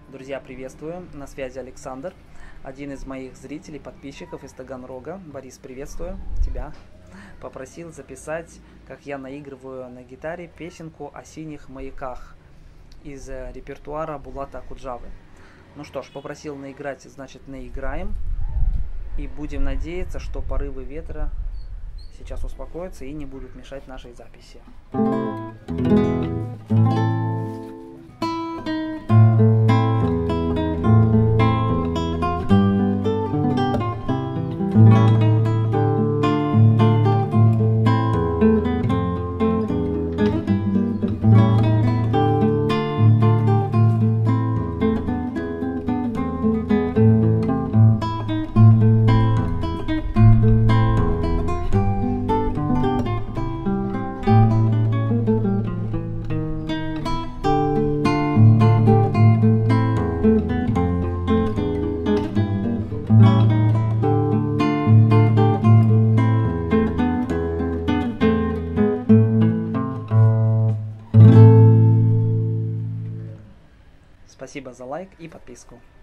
Друзья, приветствую! На связи Александр, один из моих зрителей, подписчиков из Таганрога. Борис, приветствую тебя. Попросил записать, как я наигрываю на гитаре песенку о синих маяках из репертуара Булата Акуджавы. Ну что ж, попросил наиграть, значит наиграем. И будем надеяться, что порывы ветра сейчас успокоятся и не будут мешать нашей записи. Спасибо за лайк и подписку.